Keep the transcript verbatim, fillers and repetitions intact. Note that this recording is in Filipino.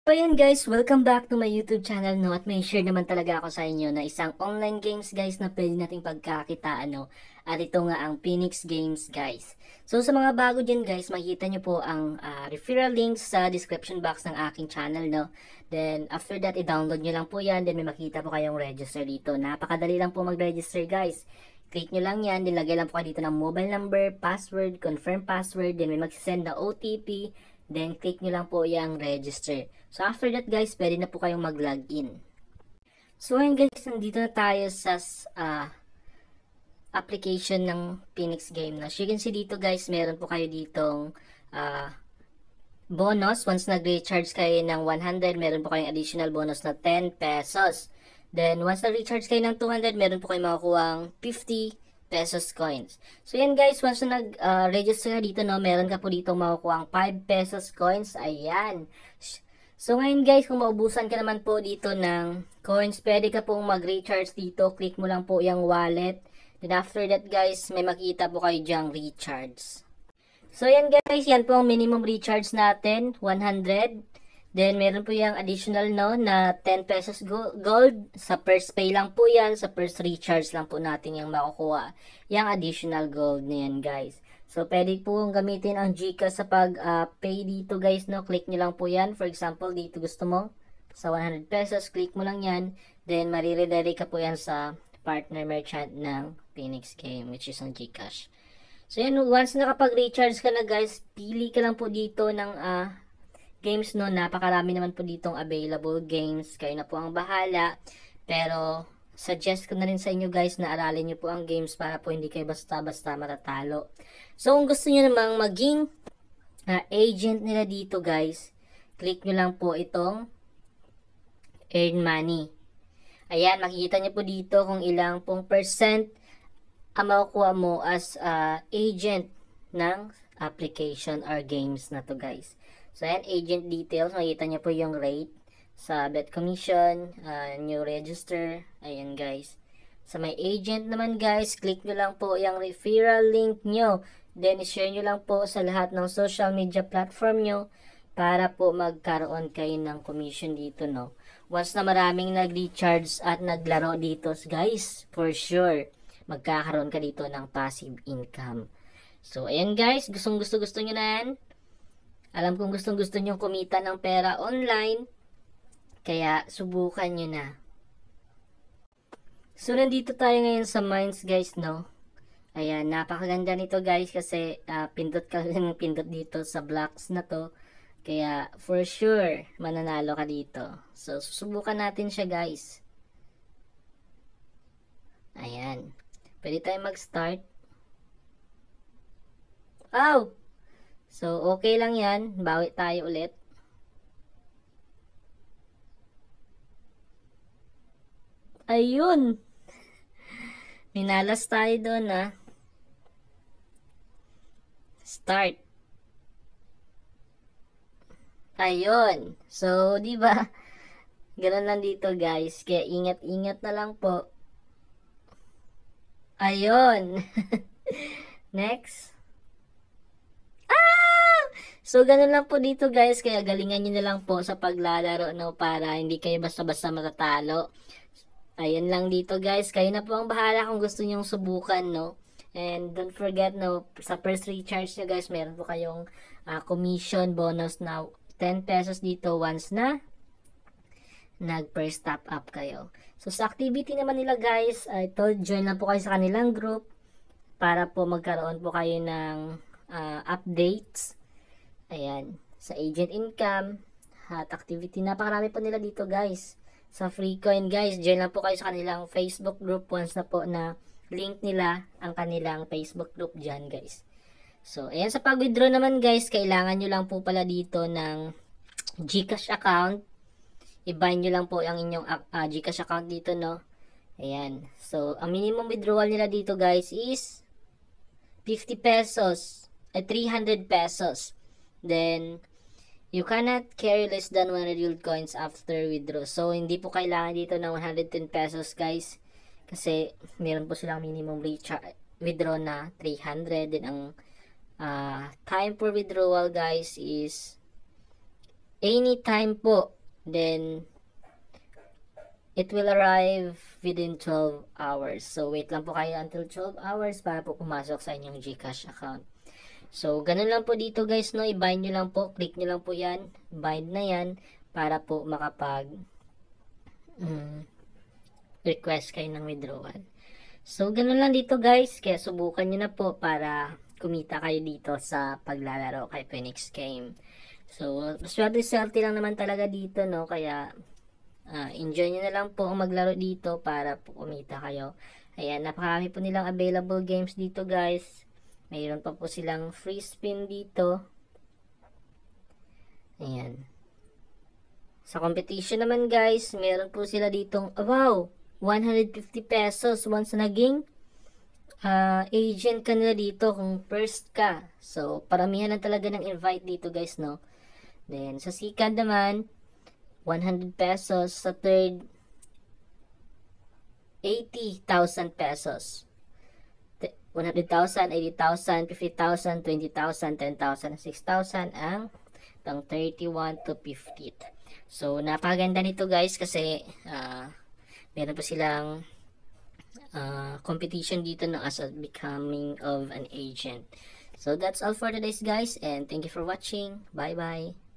So ayan guys, welcome back to my YouTube channel, no, at may share naman talaga ako sa inyo na isang online games guys na pwede nating pagkakitaan, no, at ito nga ang Phoenix Games guys. So sa mga bago dyan guys, makikita nyo po ang uh, referral links sa description box ng aking channel, no. Then after that, i-download nyo lang po yan, then may makita po kayong register dito. Napakadali lang po mag-register guys. Click nyo lang yan, nilagay lang po kayo dito ng mobile number, password, confirm password, then may mag-send na O T P. Then, click nyo lang po yung register. So, after that guys, pwede na po kayong mag-login. So, ayun guys, nandito na tayo sa uh, application ng Phoenix Game. As you can see dito guys, meron po kayo ditong uh, bonus. Once nag-recharge kayo ng one hundred, meron po kayong additional bonus na ten pesos. Then, once nag-recharge kayo ng two hundred, meron po kayong makukuhang fifty pesos coins. So yan guys, once na nag-register uh, dito, no, meron ka po dito makukuha ang five pesos coins. Ayan. So ngayon guys, kung maubusan ka naman po dito ng coins, pwede ka pong mag-recharge dito. Click mo lang po yung wallet. Then after that guys, may makita po kayo dyang recharge. So yan guys, yan po ang minimum recharge natin, one hundred. Then, meron po yung additional, no, na ten pesos gold. Sa first pay lang po yan. Sa first recharge lang po natin yung makukuha. Yung additional gold na yan, guys. So, pwede po gamitin ang GCash sa pag-pay uh, dito, guys, no. Click nyo lang po yan. For example, dito gusto mo sa one hundred pesos. Click mo lang yan. Then, mariredirect ka po yan sa partner merchant ng Phoenix Game, which is ang GCash. So, yan. Once nakapag-recharge ka na, guys, pili ka lang po dito ng ah, uh, games, no. Napakarami naman po ditong available games. Kayo na po ang bahala. Pero, suggest ko na rin sa inyo guys na aralin nyo po ang games para po hindi kayo basta-basta matatalo. So, kung gusto nyo namang maging uh, agent nila dito guys, click nyo lang po itong earn money. Ayan, makikita nyo po dito kung ilang pong percent ang makukuha mo as uh, agent ng application or games na to guys. So, ayan, agent details. Makikita nyo po yung rate sa bet commission, uh, new register. Ayan, guys. Sa may agent naman, guys, click nyo lang po yung referral link nyo. Then, share nyo lang po sa lahat ng social media platform nyo para po magkaroon kayo ng commission dito, no. Once na maraming nag-recharge at naglaro dito, guys, for sure, magkakaroon ka dito ng passive income. So, ayan, guys. Gustong gusto gusto nyo na yan. Alam kong gustong gusto nyong kumita ng pera online, kaya subukan nyo na. So, nandito tayo ngayon sa mines guys, no? Ayan, napakaganda nito guys kasi uh, pindot ka lang pindot dito sa blocks na to. Kaya, for sure, mananalo ka dito. So, susubukan natin siya guys. Ayan. Pwede tayo mag-start. Oh! So, okay lang yan. Bawi tayo ulit. Ayun. Minalas tayo doon, ah. Start. Ayun. So, di ba? Ganun lang dito, guys. Kaya ingat-ingat na lang po. Ayun. Next. So, ganun lang po dito guys, kaya galingan nyo na lang po sa paglalaro, no, para hindi kayo basta-basta matatalo. Ayan lang dito guys, kayo na po ang bahala kung gusto nyong subukan, no. And don't forget, no, sa first recharge nyo guys, meron po kayong uh, commission bonus na ten pesos dito once na nag first top up kayo. So, sa activity naman nila guys, I told, join lang po kayo sa kanilang group para po magkaroon po kayo ng uh, updates. Ayan, sa agent income, hot activity, napakarami po nila dito guys. Sa free coin guys, join lang po kayo sa kanilang Facebook group once na po na link nila ang kanilang Facebook group dyan guys. So, ayan, sa pag-withdraw naman guys, kailangan nyo lang po pala dito ng GCash account. I-bind nyo lang po ang inyong uh, GCash account dito, no. Ayan, so, ang minimum withdrawal nila dito guys is fifty pesos, ay three hundred pesos. Then, you cannot carry less than one hundred gold coins after withdraw. So, hindi po kailangan dito ng one hundred ten pesos, guys. Kasi, meron po silang minimum withdraw na three hundred. Then, ang uh, time for withdrawal, guys, is anytime po Then, it will arrive within twelve hours. So, wait lang po kayo until twelve hours para po pumasok sa inyong GCash account. So, ganun lang po dito guys, no? I-bind nyo lang po. Click nyo lang po yan. Bind na yan para po makapag um, request kayo ng withdrawal. So, ganun lang dito guys. Kaya subukan nyo na po para kumita kayo dito sa paglalaro kay Phoenix Game. So, swerte-swerte lang naman talaga dito, no? Kaya, uh, enjoy nyo na lang po ang maglaro dito para po kumita kayo. Ayan, napakarami po nilang available games dito guys. Mayroon pa po silang free spin dito. Ayan. Sa competition naman guys, meron po sila ditong, oh, wow, one hundred fifty pesos once naging uh, agent ka nila dito kung first ka. So, paramihan na talaga ng invite dito guys, no? Then, sa second naman, one hundred pesos. Sa third, eighty thousand pesos. one hundred thousand, eighty thousand, fifty thousand, twenty thousand, ten thousand, six thousand ang pang thirty-one to fiftieth. So, napaganda nito guys kasi uh, meron pa silang uh, competition dito na as a becoming of an agent. So, that's all for today's guys and thank you for watching. Bye bye.